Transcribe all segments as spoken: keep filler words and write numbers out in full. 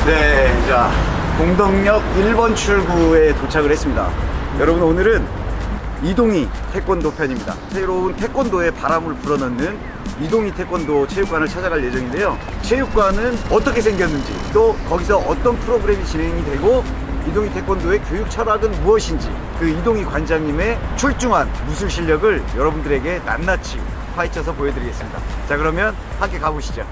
네, 자, 공덕역 일 번 출구에 도착을 했습니다. 여러분, 오늘은 이동희 태권도 편입니다. 새로운 태권도에 바람을 불어넣는 이동희 태권도 체육관을 찾아갈 예정인데요. 체육관은 어떻게 생겼는지, 또 거기서 어떤 프로그램이 진행이 되고 이동희 태권도의 교육 철학은 무엇인지, 그 이동희 관장님의 출중한 무술 실력을 여러분들에게 낱낱이 파헤쳐서 보여드리겠습니다. 자, 그러면 함께 가보시죠.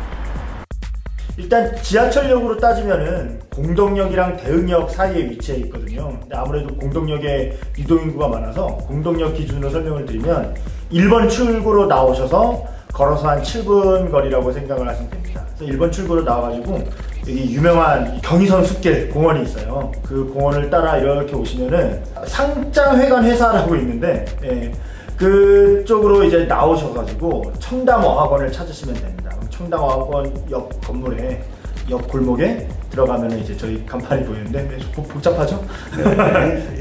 일단 지하철역으로 따지면은 공덕역이랑 대흥역 사이에 위치해 있거든요. 근데 아무래도 공덕역에 유동인구가 많아서 공덕역 기준으로 설명을 드리면 일 번 출구로 나오셔서 걸어서 한 칠 분 거리라고 생각을 하시면 됩니다. 그래서 일 번 출구로 나와가지고 여기 유명한 경의선 숲길 공원이 있어요. 그 공원을 따라 이렇게 오시면은 상장회관 회사라고 있는데, 예, 그쪽으로 이제 나오셔가지고 청담어학원을 찾으시면 됩니다. 청담어학원 옆 건물에 옆 골목에 들어가면 이제 저희 간판이 보이는데 좀 복잡하죠? 네.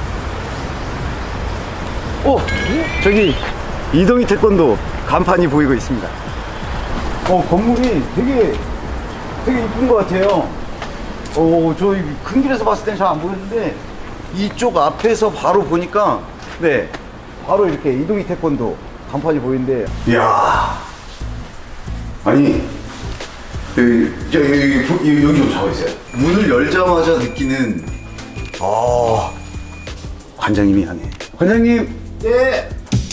오! 저기 이동희 태권도 간판이 보이고 있습니다. 어, 건물이 되게 되게 이쁜 것 같아요. 어, 저희 큰 길에서 봤을 땐 잘 안 보였는데 이쪽 앞에서 바로 보니까, 네, 바로 이렇게 이동희 태권도 간판이 보이는데, 이야, 아니, 여기, 여기, 여기, 여기 좀 잡아있어요. 문을 열자마자 느끼는, 아, 관장님이 하네. 관장님! 네!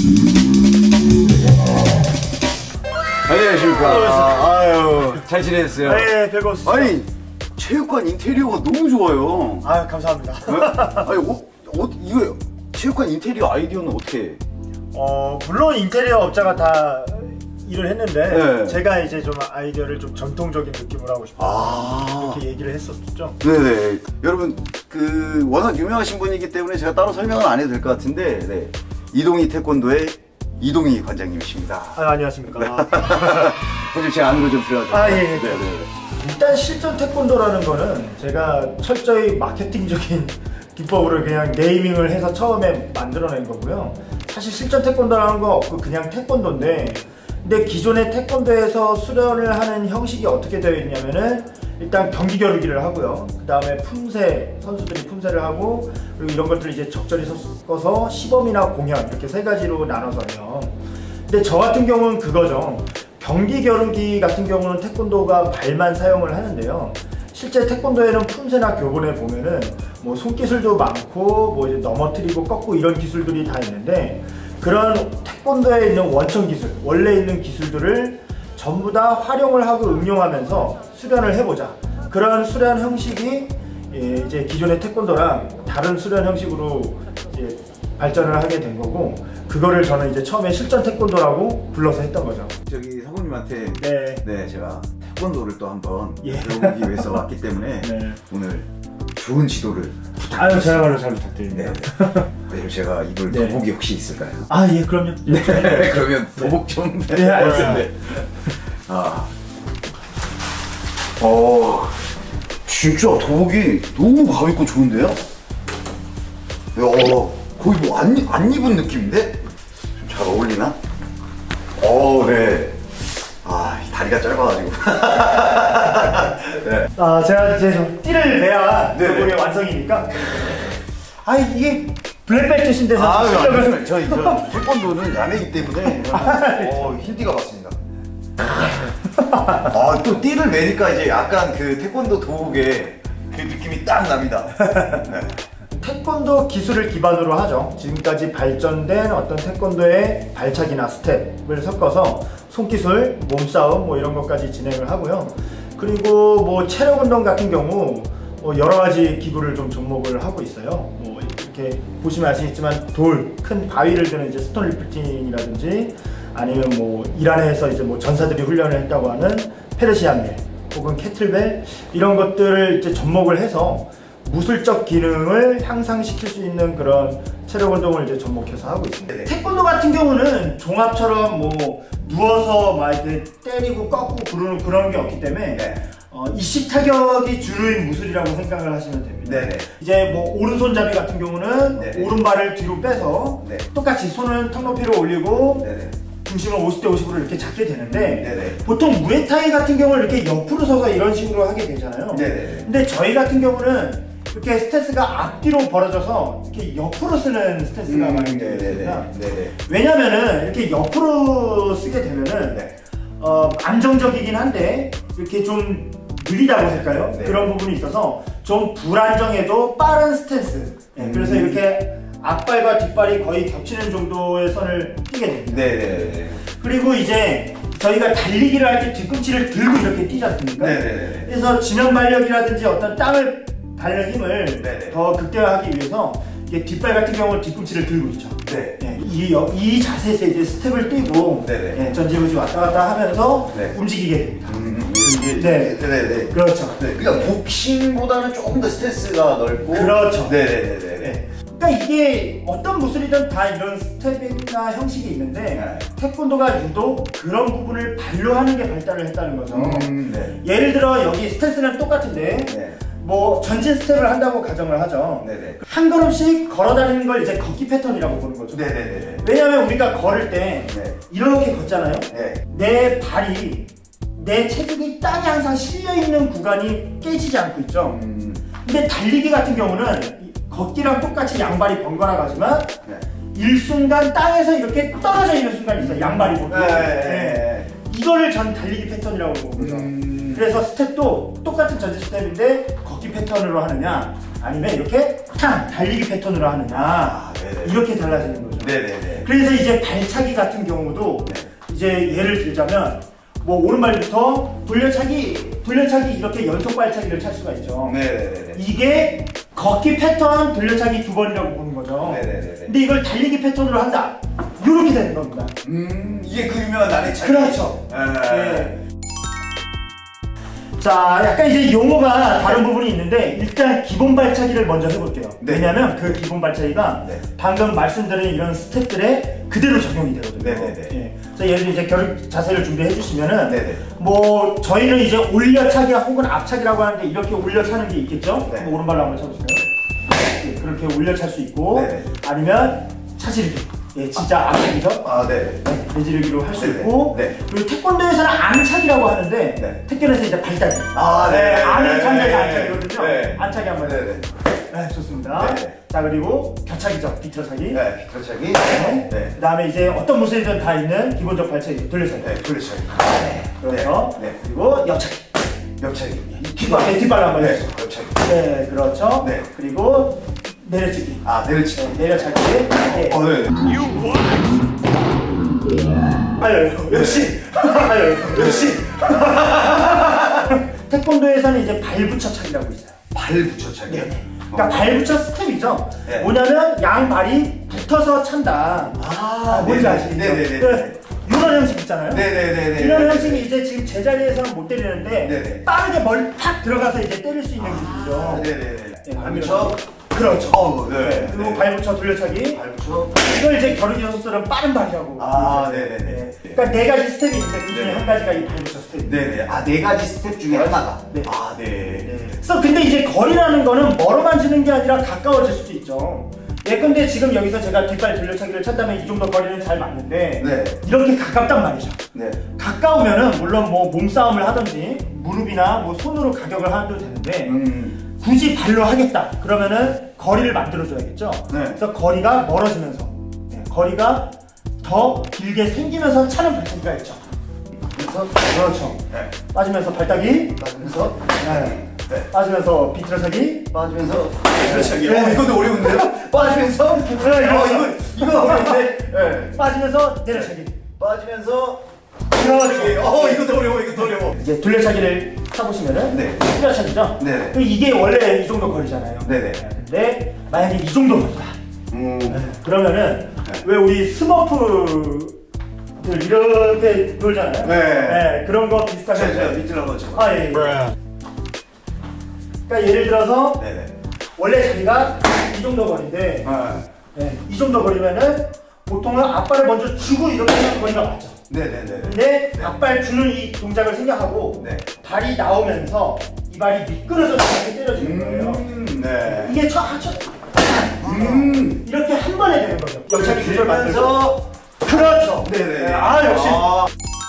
안녕하십니까. 아, 아유, 잘 지내셨어요? 네, 배고프시죠? 아니, 체육관 인테리어가 너무 좋아요. 아유, 감사합니다. 네? 아니, 어, 어, 이거 체육관 인테리어 아이디어는 어떻게? 어, 물론 인테리어 업자가 다 일을 했는데, 네. 제가 이제 좀 아이디어를 좀 전통적인 느낌으로 하고 싶어서 아, 이렇게 얘기를 했었죠. 네네. 여러분, 그 워낙 유명하신 분이기 때문에 제가 따로 설명은 안 해도 될 것 같은데, 네, 이동희 태권도의 이동희 관장님이십니다. 아, 안녕하십니까. 선생님, 제가 아는 거 좀 드려야죠. 아, 예, 예. 네네. 일단 실전 태권도라는 거는 제가 철저히 마케팅적인 기법으로 그냥 네이밍을 해서 처음에 만들어낸 거고요. 사실 실전 태권도라는 거 없고 그냥 태권도인데, 근데 기존의 태권도에서 수련을 하는 형식이 어떻게 되어 있냐면은 일단 경기 겨루기를 하고요. 그 다음에 품새, 선수들이 품새를 하고, 그리고 이런 것들을 이제 적절히 섞어서 시범이나 공연, 이렇게 세 가지로 나눠서 해요. 근데 저 같은 경우는 그거죠. 경기 겨루기 같은 경우는 태권도가 발만 사용을 하는데요. 실제 태권도에는 품새나 교본에 보면은 뭐 손기술도 많고, 뭐 이제 넘어뜨리고 꺾고 이런 기술들이 다 있는데, 그런 태권도에 있는 원천 기술, 원래 있는 기술들을 전부 다 활용을 하고 응용하면서 수련을 해보자. 그런 수련 형식이 예, 이제 기존의 태권도랑 다른 수련 형식으로 이제 발전을 하게 된 거고, 그거를 저는 이제 처음에 실전 태권도라고 불러서 했던 거죠. 저기 사부님한테, 네, 네, 제가 태권도를 또 한번 예. 배워보기 위해서 왔기 때문에, 네. 오늘 좋은 지도를. 아유, 저야말로 잘 부탁드립니다. 네. 제가 이걸 네. 도복이 혹시 있을까요? 아, 예, 그럼요. 네. 그러면 도복 좀. 네, 알겠습니다. 아, 어, 진짜 도복이 너무 가볍고 좋은데요? 야, 거의 뭐 안 안 입은 느낌인데? 좀 잘 어울리나? 어, 네. 아, 다리가 짧아가지고. 네. 아, 제가 이제 좀 띠를 내야 네네. 도복의 완성이니까. 아, 이게 블랙벨트신 데서 아, 실력을. 저희 저 태권도는 야매기 때문에 어, 흰띠가 맞습니다. 아, 또 띠를 매니까 이제 약간 그 태권도 도복의 그 느낌이 딱 납니다. 네. 태권도 기술을 기반으로 하죠. 지금까지 발전된 어떤 태권도의 발차기나 스텝을 섞어서 손기술, 몸싸움 뭐 이런 것까지 진행을 하고요. 그리고 뭐 체력 운동 같은 경우 뭐 여러 가지 기구를 좀 접목을 하고 있어요. 뭐 이렇게 보시면 아시겠지만 돌, 큰 바위를 드는 이제 스톤 리프팅이라든지, 아니면 뭐 이란에서 이제 뭐 전사들이 훈련을 했다고 하는 페르시안 밀 혹은 캐틀벨, 이런 것들을 이제 접목을 해서 무술적 기능을 향상시킬 수 있는 그런 체력 운동을 이제 접목해서 하고 있습니다. 네. 태권도 같은 경우는 종합처럼 뭐 누워서 막 이렇게 때리고 꺾고 그러는 그런 게 없기 때문에, 네, 어, 이식 타격이 주류인 무술이라고 생각을 하시면 됩니다. 네네. 이제 뭐 오른손잡이 같은 경우는, 네네, 오른발을 뒤로 빼서, 네, 똑같이 손은 턱 높이로 올리고, 네네, 중심을 오십 대 오십으로 이렇게 잡게 되는데 네네. 보통 무에타이 같은 경우는 이렇게 옆으로 서서 이런 식으로 하게 되잖아요. 네네. 근데 저희 같은 경우는 이렇게 스탠스가 앞뒤로 벌어져서 이렇게 옆으로 쓰는 스탠스가 음, 많이 네네네. 되겠습니다. 네네. 왜냐면은 이렇게 옆으로 쓰게 되면은 네. 어, 안정적이긴 한데 이렇게 좀 느리다고 할까요? 네. 그런 부분이 있어서 좀 불안정해도 빠른 스탠스. 네, 음. 그래서 이렇게 앞발과 뒷발이 거의 겹치는 정도의 선을 뛰게 됩니다. 네네네. 그리고 이제 저희가 달리기를 할 때 뒤꿈치를 들고 이렇게 뛰지 않습니까? 네네네. 그래서 지면 발력이라든지 어떤 땅을 밟는 힘을 네네. 더 극대화하기 위해서 이게 뒷발 같은 경우는 뒤꿈치를 들고 있죠. 네. 네, 이, 여- 이 자세에서 이제 스텝을 뛰고 네네. 네, 전지후지 왔다 갔다 하면서 네. 움직이게 됩니다. 음, 이게, 네. 네네네. 그렇죠. 네. 그러니까 복싱보다는 조금 더 스탠스가 넓고. 그렇죠. 네네네네. 네. 그러니까 이게 어떤 무술이든 다 이런 스텝이나 형식이 있는데 네. 태권도가 유독 그런 부분을 발로 하는 게 발달을 했다는 거죠. 음, 네. 예를 들어 여기 스탠스는 똑같은데 네. 뭐 전진 스텝을 한다고 가정을 하죠. 네네. 한 걸음씩 걸어 다니는 걸 이제 걷기 패턴이라고 보는 거죠. 네네네. 왜냐하면 우리가 걸을 때 네. 이렇게 걷잖아요. 네. 내 발이 내 체중이 땅에 항상 실려 있는 구간이 깨지지 않고 있죠. 음, 근데 달리기 같은 경우는 이 걷기랑 똑같이 양발이 번갈아 가지만 네. 일순간 땅에서 이렇게 떨어져 있는 순간이 있어요. 양발이 보고. 네. 네. 이거를 전 달리기 패턴이라고 보거든요. 음. 그래서 스텝도 똑같은 전진 스텝인데 걷기 패턴으로 하느냐 아니면 이렇게 탕 달리기 패턴으로 하느냐 아, 네네. 이렇게 달라지는 거죠. 네네네. 그래서 이제 발차기 같은 경우도 네. 이제 예를 들자면 뭐 오른발부터 돌려차기 돌려차기 이렇게 연속 발차기를 찰 수가 있죠. 네네네. 이게 걷기 패턴 돌려차기 두 번이라고 보는 거죠. 네네네. 근데 이걸 달리기 패턴으로 한다. 이렇게 되는 겁니다. 음, 이게 그 유명한 나의 차기. 그렇죠. 네. 네. 자, 약간 이제 용어가 다른 부분이 있는데 일단 기본 발차기를 먼저 해볼게요. 네. 왜냐하면 그 기본 발차기가 네. 방금 말씀드린 이런 스텝들에 그대로 적용이 되거든요. 네네네. 예. 그래서 예를 들어 이제 결 자세를 준비해 주시면은 네네. 뭐 저희는 이제 올려차기 혹은 앞차기라고 하는데 이렇게 올려차는 게 있겠죠. 네. 한번 오른발로 한번 쳐보실까요? 예, 그렇게 올려찰 수 있고 네네. 아니면 차지르기. 예, 진짜 앞차기죠. 아, 네. 내지르기로 할 수 네네. 있고 네. 그리고 태권도에서는 안차기라고 하는데 네. 태권에서 이제 발차기. 아, 네. 안을 네. 찬다기 네. 안차기거든요. 네. 안차기 한번 네네. 해주세요. 네, 좋습니다. 네. 자, 그리고 격차기죠. 비틀어차기. 네, 비틀어차기. 네. 네. 그 다음에 이제 어떤 무술이든 다 있는 기본적 발차기, 돌려차기. 네, 돌려차기. 그렇죠. 네. 네. 그리고 옆차기. 옆차기. 뒷발, 네, 뒷발로 한번 네, 해주세요. 옆차기. 네, 그렇죠. 네. 그리고 내려치기. 아, 내려치기. 네, 내려차기. 네. 어, 네. 아유, 역시. 아유, 역시. 태권도에서는 이제 발붙여차기라고 있어요. 발 붙여차기. 네. 그러니까 발붙여 스텝이죠. 네. 뭐냐면 양발이 붙어서 찬다. 아, 뭔지 네네. 아시겠죠? 네네네. 그 이런 형식 있잖아요. 네네네네. 이런 형식이 이제 지금 제자리에서는 못 때리는데 네네. 빠르게 머리 팍 들어가서 이제 때릴 수 있는 기술이죠. 아, 네네네. 네, 발 붙여. 그렇죠. 어, 네. 그리고 네. 발붙여 돌려차기. 발 붙여. 이걸 이제 겨루기 선수들은 빠른 발이라고. 아, 부르죠. 네네네. 네. 그러니까 네 가지 스텝이 있는데 그 중에 네네. 한 가지가 이 발붙여 스텝. 네네. 아, 네 가지 스텝 중에 하나가. 네. 아, 네. 네. 그래서 근데 이제 거리라는 거는 멀어만 지는 게 아니라 가까워질 수도 있죠. 예컨대 지금 여기서 제가 뒷발 돌려차기를 쳤다면 이 정도 거리는 잘 맞는데 네. 이렇게 가깝단 말이죠. 네. 가까우면은 물론 뭐 몸싸움을 하든지 무릎이나 뭐 손으로 가격을 하도 되는데 음. 굳이 발로 하겠다 그러면은 거리를 만들어줘야겠죠. 네. 그래서 거리가 멀어지면서 네, 거리가 더 길게 생기면서 차는 발차기가 있죠. 그래서 그렇죠. 네. 빠지면서 발따기 빠지면서. 네. 네. 빠지면서 비틀어차기 빠지면서. 비틀어차기. 네. 어, 이것도 어려운데요? 빠지면서. 네, 어, 이거, 이거 어려운데? 네. 빠지면서 내려차기 빠지면서. 그렇죠. 어, 이것도 어려워, 이것도 어려워. 이제 둘레차기를 타보시면은 네. 둘레차기죠? 네네. 그럼 이게 원래 이 정도 거리잖아요. 네네. 근데 만약에 이 정도 거리다. 음. 네. 그러면은 네. 왜 우리 스머프들 이렇게 놀잖아요. 네. 네, 그런 거 비슷하게. 저, 저, 밑으로 한번 쳐. 아, 예. 예. 그러니까 예를 들어서 네네. 원래 자기가 이 정도 거리인데 아. 네, 이 정도 거리면은 보통은 앞발을 먼저 주고 이렇게 하는 거리가 맞죠. 네네네. 근데 네. 앞발 주는 이 동작을 생각하고 네. 발이 나오면서 이 발이 미끄러져서 이렇게 때려지는 거예요. 음, 네. 이게 저, 저 음. 이렇게 한 번에 되는 거죠. 옆차기 조절 만들고 들면서 그렇죠. 네네. 아, 역시. 아.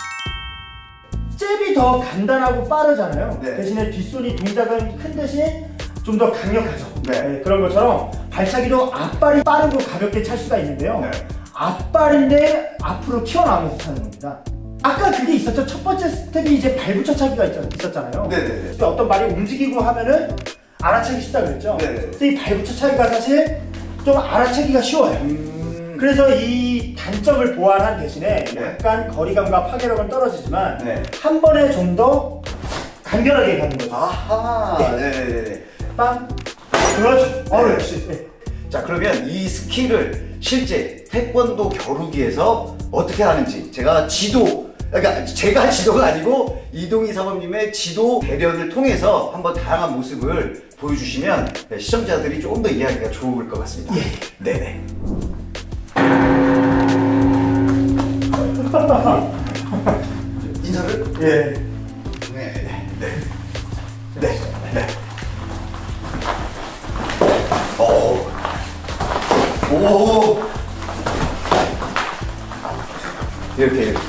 잽이 더 간단하고 빠르잖아요. 네. 대신에 뒷손이 동작은 큰 대신 좀 더 강력하죠. 네. 네, 그런 것처럼 발차기도 앞발이 빠르고 가볍게 찰 수가 있는데요. 네. 앞발인데 앞으로 튀어나오면서 차는 겁니다. 아까 그게 있었죠. 첫 번째 스텝이 이제 발붙여차기가 있었잖아요. 네네네. 어떤 발이 움직이고 하면은 알아차기 쉽다 그랬죠. 네네. 그래서 이 발붙여차기가 사실 좀 알아차기가 쉬워요. 음... 그래서 이 단점을 보완한 대신에 네. 약간 거리감과 파괴력은 떨어지지만 네. 한 번에 좀 더 간결하게 가는 거죠. 아하. 네. 네네네. 빵. 그렇죠. 네. 어, 역시. 네. 자, 그러면 이 스킬을 실제 태권도 겨루기에서 어떻게 하는지 제가 지도, 그러니까 제가 지도가 아니고 이동희 사범님의 지도 대련을 통해서 한번 다양한 모습을 보여주시면 시청자들이 조금 더 이해하기가 좋을 것 같습니다. 예. 네네. 인사를? 예. 네, 네, 네. 네, 네. 오. 오. 이렇게, 이렇게.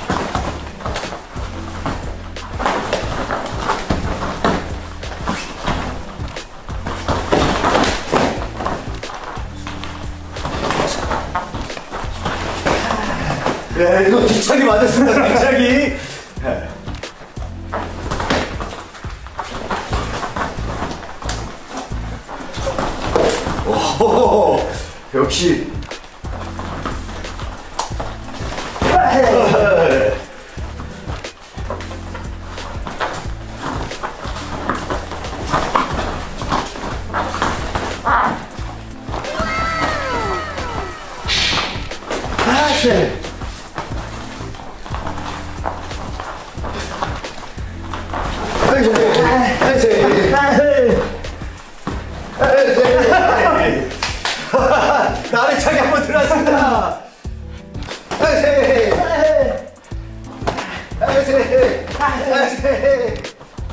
네, 이거 뒷차기 맞았습니다, 뒷차기. 네. 오, 역시. 다시. 나를 차게 한번 들어왔습니다. 아이세, 아이세, 아이세,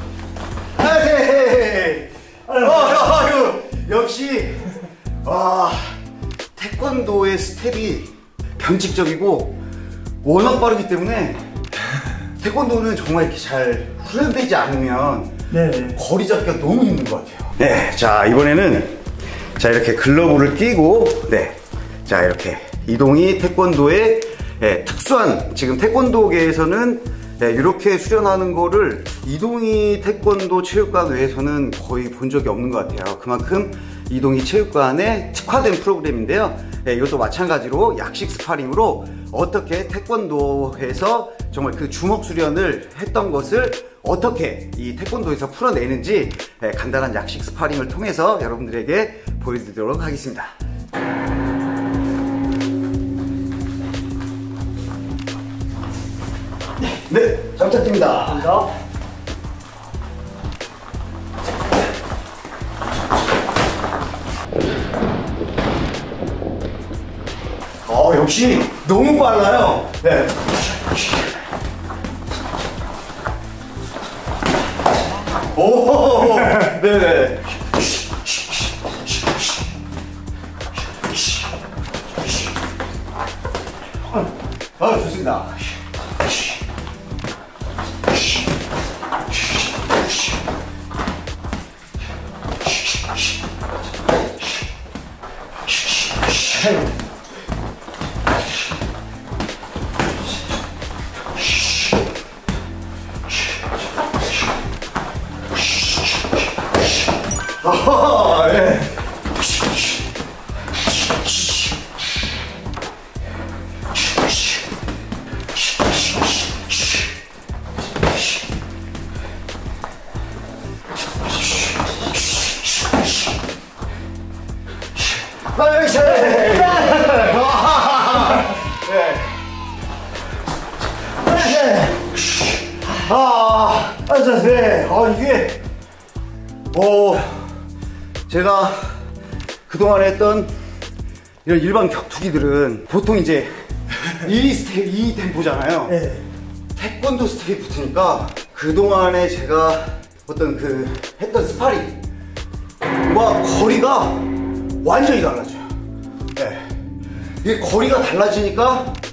아이세. 아유, 역시 와 태권도의 스텝이 변칙적이고 워낙 빠르기 때문에 태권도는 정말 이렇게 잘 훈련되지 않으면 네. 거리 잡기가 너무 힘든 것 같아요. 네, 자 이번에는 자 이렇게 글러브를 끼고 네, 자 이렇게 이동희 태권도의 네, 특수한 지금 태권도계에서는 네, 이렇게 수련하는 거를 이동희 태권도 체육관 외에서는 거의 본 적이 없는 것 같아요. 그만큼 이동희 체육관의 특화된 프로그램인데요. 네, 이것도 마찬가지로 약식 스파링으로 어떻게 태권도에서 정말 그 주먹 수련을 했던 것을 어떻게 이 태권도에서 풀어내는지 네, 간단한 약식 스파링을 통해서 여러분들에게 보여드리도록 하겠습니다. 네, 잘 부탁드립니다. 감사합니다. 어, 역시 너무 빨라요. 네. 오, 네네. 아, 좋습니다. 아, 네. 아이씨. 네. 아, 아, 자, 네. 아, 이게, 어, 제가 그동안 했던 이런 일반 격투기들은 보통 이제 이 스텝, 이 템포잖아요. 네. 태권도 스텝이 붙으니까 그동안에 제가 어떤 그 했던 스파링과 거리가 완전히 달라져요. 네. 이게 거리가 달라지니까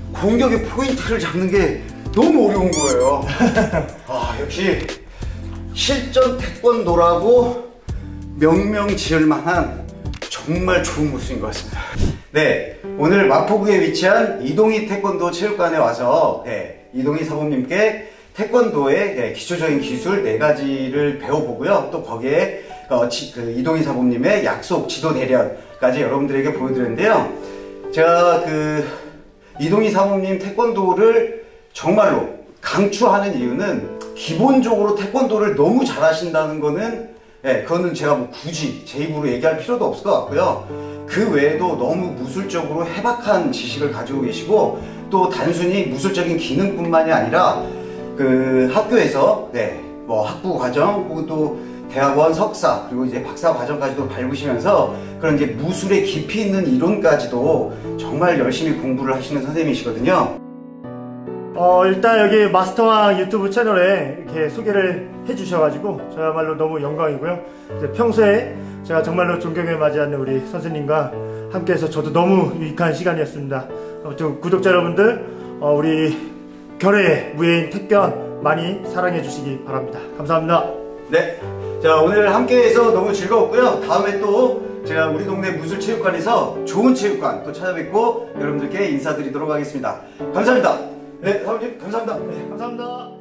공격의 포인트를 잡는 게 너무 어려운 거예요. 아, 역시 실전 태권도라고 명명 지을 만한 정말 좋은 모습인 것 같습니다. 네, 오늘 마포구에 위치한 이동희 태권도 체육관에 와서 네, 이동희 사범님께 태권도의 네, 기초적인 기술 네 가지를 배워보고요. 또 거기에 어, 지, 그 이동희 사범님의 약속, 지도 대련까지 여러분들에게 보여드렸는데요. 제가 그 이동희 사범님 태권도를 정말로 강추하는 이유는 기본적으로 태권도를 너무 잘하신다는 거는 예, 그거는 제가 뭐 굳이 제 입으로 얘기할 필요도 없을 것 같고요. 그 외에도 너무 무술적으로 해박한 지식을 가지고 계시고 또 단순히 무술적인 기능뿐만이 아니라 그 학교에서 네, 뭐 학부 과정 혹은 또 대학원 석사 그리고 이제 박사 과정까지도 밟으시면서 그런 이제 무술의 깊이 있는 이론까지도 정말 열심히 공부를 하시는 선생님이시거든요. 어, 일단 여기 마스터왕 유튜브 채널에 이렇게 소개를 해주셔가지고 저야말로 너무 영광이고요. 이제 평소에 제가 정말로 존경에 맞이하는 우리 선생님과 함께해서 저도 너무 유익한 시간이었습니다. 아무튼 구독자 여러분들, 어, 우리 결의 무예인 태권 많이 사랑해 주시기 바랍니다. 감사합니다. 네, 자 오늘 함께해서 너무 즐거웠고요. 다음에 또 제가 우리 동네 무술체육관에서 좋은 체육관 또 찾아뵙고 여러분들께 인사드리도록 하겠습니다. 감사합니다. 네, 사모님 감사합니다. 네, 감사합니다.